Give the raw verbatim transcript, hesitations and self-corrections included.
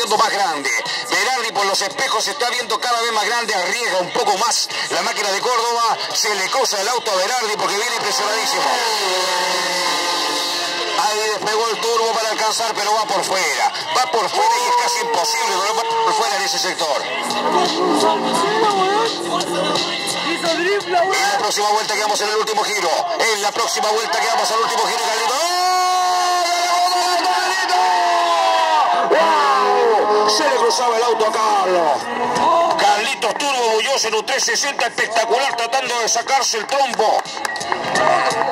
viendo más grande. Berardi por los espejos se está viendo cada vez más grande, arriesga un poco más la máquina de Córdoba, se le cosa el auto a Berardi porque viene impresionadísimo. Ahí despegó el turbo para alcanzar, pero va por fuera. Va por fuera y es casi imposible no va por fuera en ese sector. En la próxima vuelta quedamos en el último giro. En la próxima vuelta quedamos al último giro. Carlito. ¡Oh! ¡Wow! Se le cruzaba el auto a Carlos. Carlitos Turbo Bulloso en un trescientos sesenta espectacular tratando de sacarse el trompo.